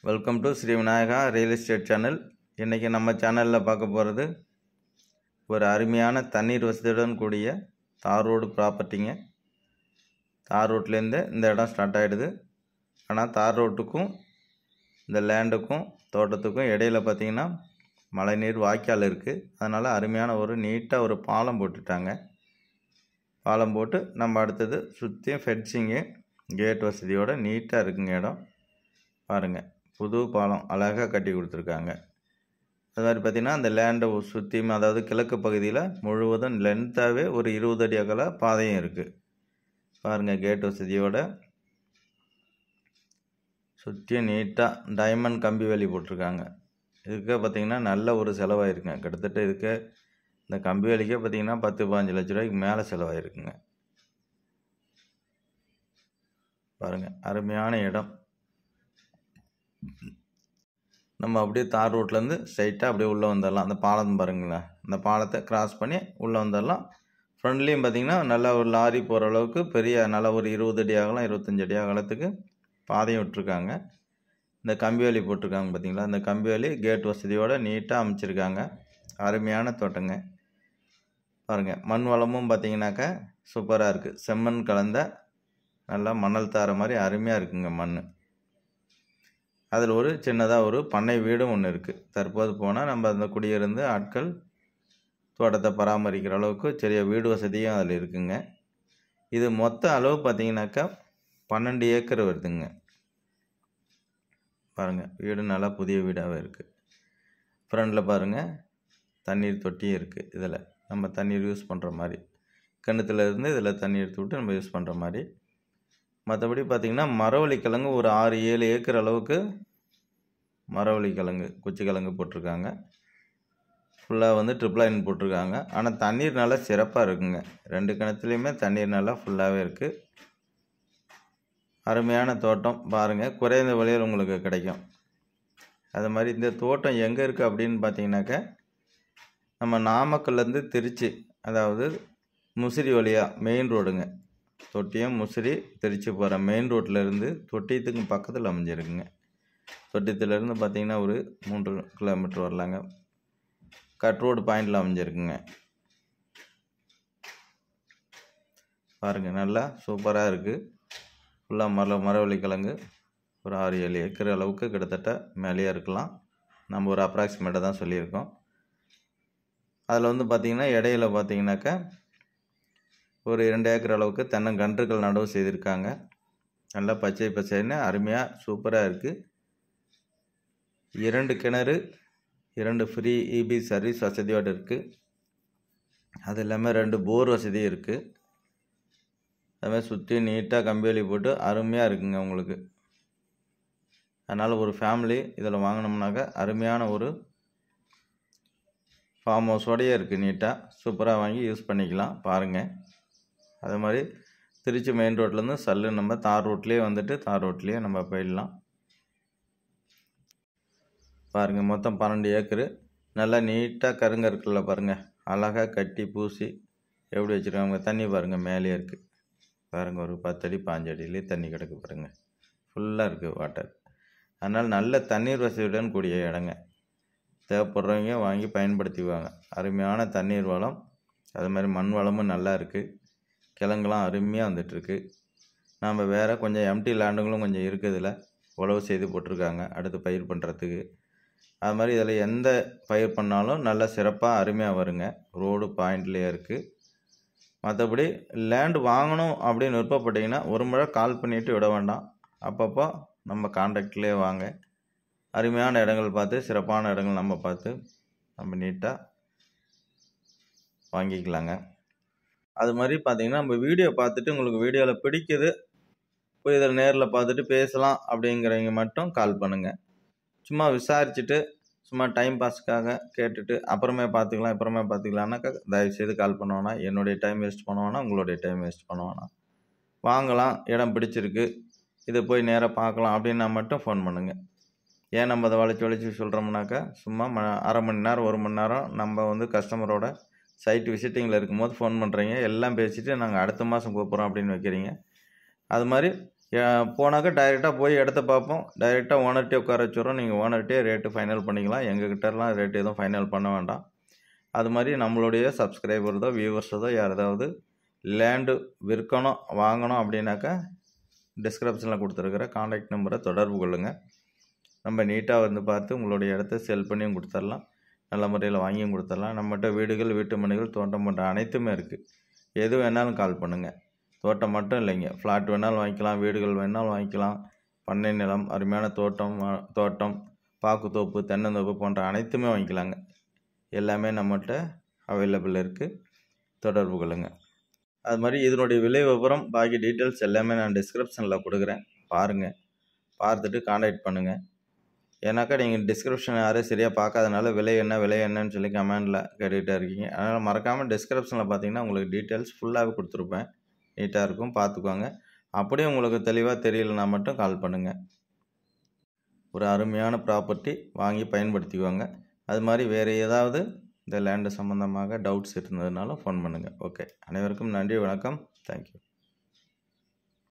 Welcome to Sri Vinayaka real estate channel. இன்றைக்கி நம்ம சேனலில் பார்க்க போகிறது ஒரு அருமையான தண்ணீர் வசதியுடன் கூடிய தார் ரோடு ப்ராப்பர்ட்டிங்க. தார் ரோட்லேருந்து இந்த இடம் ஸ்டார்ட் ஆகிடுது. ஆனால் தார் ரோட்டுக்கும் இந்த லேண்டுக்கும் தோட்டத்துக்கும் இடையில் பார்த்திங்கன்னா மழைநீர் வாய்க்கால் இருக்குது. அதனால் அருமையான ஒரு நீட்டாக ஒரு பாலம் போட்டுட்டாங்க. பாலம் போட்டு நம்ம அடுத்தது சுற்றியும் ஃபென்சிங்கு கேட் வசதியோடு நீட்டாக இருக்குங்க. இடம் பாருங்கள், புது பாலம் அழகாக கட்டி கொடுத்துருக்காங்க. அது மாதிரி பார்த்திங்கன்னா அந்த லேண்டை சுற்றியும், அதாவது கிழக்கு பகுதியில் முழுவதும் லென்த்தாகவே ஒரு 20 அடி அகல பாதையும் இருக்குது. பாருங்கள், கேட் வசதியோட சுற்றியும் நீட்டாக டைமண்ட் கம்பி வேலி போட்டிருக்காங்க. இதுக்கு பார்த்திங்கன்னா நல்ல ஒரு செலவாயிருக்குங்க. கிட்டத்தட்ட இதுக்கு இந்த கம்பி வேலிக்கே பார்த்திங்கன்னா 10-15 லட்ச ரூபாய்க்கு மேலே செலவாயிருக்குங்க. பாருங்கள், அருமையான இடம். நம்ம அப்படியே தார் ரோட்லேருந்து ஸ்ட்ரைட்டாக அப்படியே உள்ளே வந்துடலாம். அந்த பாலம் பாருங்களேன், அந்த பாலத்தை கிராஸ் பண்ணி உள்ளே வந்துடலாம். ஃப்ரண்ட்லேயும் பார்த்திங்கன்னா நல்லா ஒரு லாரி போகிற அளவுக்கு பெரிய நல்லா ஒரு 20 அடி அகலம் 25 அடி அகலத்துக்கு பாதையும் விட்டுருக்காங்க. இந்த கம்பி வேலி போட்டிருக்காங்க பார்த்திங்களா, இந்த கம்பி வேலி கேட் வசதியோடு நீட்டாக அமைச்சிருக்காங்க. அருமையான தோட்டங்க. பாருங்கள், மண் வளமும் பார்த்திங்கனாக்கா சூப்பராக இருக்குது. செம்மண் கலந்த நல்லா மணல் தார மாதிரி அருமையாக இருக்குங்க மண். அதில் ஒரு சின்னதாக ஒரு பண்ணை வீடும் ஒன்று இருக்குது. தற்போது போனால் நம்ம அந்த குடியிருந்து ஆட்கள் தோட்டத்தை பராமரிக்கிற அளவுக்கு சிறிய வீடு வசதியும் அதில் இருக்குங்க. இது மொத்த அளவு பார்த்திங்கனாக்கா 12 ஏக்கர் வருதுங்க. பாருங்கள், வீடு நல்லா புதிய வீடாகவே இருக்குது. ஃப்ரண்டில் பாருங்கள், தண்ணீர் தொட்டியும் இருக்குது. இதில் நம்ம தண்ணீர் யூஸ் பண்ணுற மாதிரி, கிணத்துல இருந்து இதில் தண்ணி எடுத்து விட்டு நம்ம யூஸ் பண்ணுற மாதிரி. மற்றபடி பார்த்திங்கன்னா மரவள்ளி கிழங்கு ஒரு 6-7 ஏக்கர் அளவுக்கு மரவள்ளி கிழங்கு குச்சி கிழங்கு போட்டிருக்காங்க. ஃபுல்லாக வந்து ட்ரிபிள் லைன் போட்டிருக்காங்க. ஆனால் தண்ணீர் நல்லா சிறப்பாக இருக்குங்க. 2 கிணத்துலேயுமே தண்ணீர் நல்லா ஃபுல்லாகவே இருக்குது. அருமையான தோட்டம். பாருங்கள், குறைந்த விலையில் உங்களுக்கு கிடைக்கும். அது மாதிரி இந்த தோட்டம் எங்கே இருக்குது அப்படின்னு பார்த்தீங்கன்னாக்கா, நம்ம நாமக்கல்லேருந்து திருச்சி, அதாவது முசிறி வழியாக மெயின் ரோடுங்க. தொட்டியம் முசிறி திருச்சி போகிற மெயின் ரோட்டிலேருந்து தொட்டியத்துக்கு பக்கத்தில் அமைஞ்சிருக்குங்க. தொட்டியத்துலேருந்து பார்த்திங்கன்னா ஒரு 3 கிலோமீட்டர் வரலாங்க. கட் ரோடு பாயிண்டில் அமைஞ்சிருக்குங்க. பாருங்கள், நல்லா சூப்பராக இருக்குது. ஃபுல்லாக மரவள்ளி கிழங்கு ஒரு 6-7 ஏக்கர் அளவுக்கு கிட்டத்தட்ட மேலேயே இருக்கலாம். நம்ம ஒரு அப்ராக்சிமேட்டாக தான் சொல்லியிருக்கோம். அதில் வந்து பார்த்திங்கன்னா இடையில பார்த்திங்கனாக்கா ஒரு 2 ஏக்கர் அளவுக்கு தென்னங்கன்றுகள் நடவு செய்திருக்காங்க. நல்லா பச்சை பச்சைன்னு அருமையாக சூப்பராக இருக்குது. 2 கிணறு, 2 ஃப்ரீ இபி சர்வீஸ் வசதியோடு இருக்குது. அது இல்லாமல் 2 போர் வசதியும் இருக்குது. அதுமாதிரி சுற்றி நீட்டாக கம்பிவேலி போட்டு அருமையாக இருக்குங்க உங்களுக்கு. அதனால் ஒரு ஃபேமிலி இதில் வாங்கினோம்னாக்கா அருமையான ஒரு ஃபார்ம் ஹவுஸோடையே இருக்குது. நீட்டாக சூப்பராக வாங்கி யூஸ் பண்ணிக்கலாம். பாருங்கள், அது மாதிரி திருச்சி மெயின் ரோட்லேருந்து சல்லு நம்ம தார் ரோட்லேயே வந்துட்டு தார் ரோட்லேயே நம்ம போயிடலாம். பாருங்கள், மொத்தம் 12 ஏக்கரு. நல்லா நீட்டாக கருங்கற்களில் பாருங்கள் அழகாக கட்டி பூசி எப்படி வச்சுருக்காங்க. தண்ணி பாருங்கள் மேலேயே இருக்குது. பாருங்கள், ஒரு 10 அடி 5 அடியிலே தண்ணி கிடக்கு பாருங்கள். ஃபுல்லாக இருக்குது வாட்டர். அதனால் நல்ல தண்ணீர் வசதியுடன் கூடிய இடங்க. தேவைப்படுறவங்க வாங்கி பயன்படுத்திக்குவாங்க. அருமையான தண்ணீர் வளம், அது மாதிரி மண் வளமும் நல்லா இருக்குது. கிழங்குலாம் அருமையாக வந்துட்டுருக்கு. நம்ம வேறு கொஞ்சம் எம்டி லேண்டுங்களும் கொஞ்சம் இருக்குது. இதில் உழவு செய்து போட்டிருக்காங்க அடுத்து பயிர் பண்ணுறதுக்கு. அது மாதிரி இதில் எந்த பயிர் பண்ணாலும் நல்லா சிறப்பாக அருமையாக வருங்க. ரோடு பாயிண்ட்லேயே இருக்குது. மற்றபடி லேண்டு வாங்கணும் அப்படின்னு விருப்பப்பட்டிங்கன்னா ஒரு முறை கால் பண்ணிவிட்டு விட வேண்டாம். அப்பப்போ நம்ம கான்டாக்ட்லேயே வாங்க. அருமையான இடங்கள் பார்த்து, சிறப்பான இடங்கள் நம்ம பார்த்து நம்ம நீட்டாக வாங்கிக்கலாங்க. அது மாதிரி பார்த்திங்கன்னா நம்ம வீடியோ பார்த்துட்டு உங்களுக்கு வீடியோவில் பிடிக்குது, போய் இதில் நேரில் பார்த்துட்டு பேசலாம் அப்படிங்கிறவங்க மட்டும் கால் பண்ணுங்கள். சும்மா விசாரிச்சுட்டு சும்மா டைம் பாஸுக்காக கேட்டுட்டு அப்புறமே பார்த்துக்கலான்னாக்கா தயவுசெய்து கால் பண்ணுவோன்னா. என்னுடைய டைம் வேஸ்ட் பண்ணுவோன்னா, உங்களுடைய டைம் வேஸ்ட் பண்ணுவோன்னா. வாங்கலாம், இடம் பிடிச்சிருக்கு, இதை போய் நேராக பார்க்கலாம் அப்படின்னா மட்டும் ஃபோன் பண்ணுங்கள். ஏன் நம்ம அதை வளைச்சி சொல்கிறோம்னாக்கா, சும்மா அரை மணி நேரம் 1 மணி நேரம் நம்ம வந்து கஸ்டமரோட சைட் விசிட்டிங்கில் இருக்கும்போது ஃபோன் பண்ணுறீங்க. எல்லாம் பேசிவிட்டு நாங்கள் அடுத்த மாதம் கூப்பிட்றோம் அப்படின்னு வைக்கிறீங்க. அது மாதிரி போனாக்கா டைரெக்டாக போய் இடத்த பார்ப்போம். டைரெக்டாக ஓனர்கிட்டே உட்கார வச்சுடுறோம். நீங்கள் ஓனர்கிட்டே ரேட்டு ஃபைனல் பண்ணிக்கலாம். எங்ககிட்டலாம் ரேட்டு எதுவும் ஃபைனல் பண்ண வேண்டாம். அது மாதிரி நம்மளுடைய சப்ஸ்கிரைபர்தோ வியூவர்ஸதோ யாராவது லேண்டு விற்கணும் வாங்கணும் அப்படின்னாக்கா டிஸ்கிரிப்ஷனில் கொடுத்துருக்குற காண்டாக்ட் நம்பரை தொடர்பு கொள்ளுங்கள். நம்ம நீட்டாக வந்து பார்த்து உங்களுடைய இடத்த செல் பண்ணியும் கொடுத்துடலாம். நல்ல முறையில் வாங்கியும் கொடுத்துடலாம். நம்மகிட்ட வீடுகள், வீட்டு மனைகள், தோட்டம் போன்ற அனைத்துமே இருக்குது. எது வேணாலும் கால் பண்ணுங்கள். தோட்டம் மட்டும் இல்லைங்க, ஃப்ளாட் வேணாலும் வாங்கிக்கலாம், வீடுகள் வேணாலும் வாங்கிக்கலாம். பண்ணை நிலம், அருமையான தோட்டம், பாக்குத்தோப்பு, தென்னந்தோப்பு போன்ற அனைத்துமே வாங்கிக்கலாங்க. எல்லாமே நம்மகிட்ட அவைலபிள் இருக்குது. தொடர்பு கொள்ளுங்கள். அது மாதிரி இதனுடைய விலை விவரம் பாக்கி டீட்டெயில்ஸ் எல்லாமே நான் டிஸ்கிரிப்ஷனில் கொடுக்குறேன். பாருங்கள், பார்த்துட்டு காண்டாக்ட் பண்ணுங்கள். ஏன்னாக்கா நீங்கள் டிஸ்கிரிப்ஷன் யாரும் சரியாக பார்க்காதனால விலை என்னன்னு சொல்லி கமெண்டில் கேட்டுக்கிட்டே இருக்கீங்க. அதனால் மறக்காமல் டிஸ்கிரிப்ஷனில் பார்த்தீங்கன்னா உங்களுக்கு டீட்டெயில்ஸ் ஃபுல்லாகவே கொடுத்துருப்பேன். நீட்டாக இருக்கும், பார்த்துக்கோங்க. அப்படியே உங்களுக்கு தெளிவாக தெரியலனா மட்டும் கால் பண்ணுங்கள். ஒரு அருமையான ப்ராப்பர்ட்டி வாங்கி பயன்படுத்திக்குவாங்க. அது மாதிரி வேறு ஏதாவது இந்த லேண்டு சம்மந்தமாக டவுட்ஸ் இருந்ததுனாலும் ஃபோன் பண்ணுங்கள். ஓகே, அனைவருக்கும் நன்றி, வணக்கம், தேங்க்யூ.